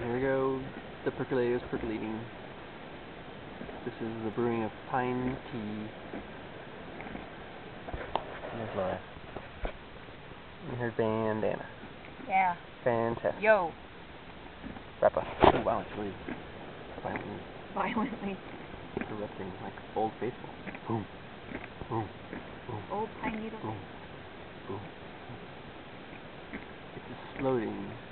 Here we go. The percolator is percolating. This is the brewing of pine tea. And there's Laura. And here's Bandana. Yeah. Fantastic. Yo. Rappa. Oh wow, it's really Violently. erupting like Old Faithful. Boom. Boom. Boom. Old pine needle. Boom. Boom. It's exploding.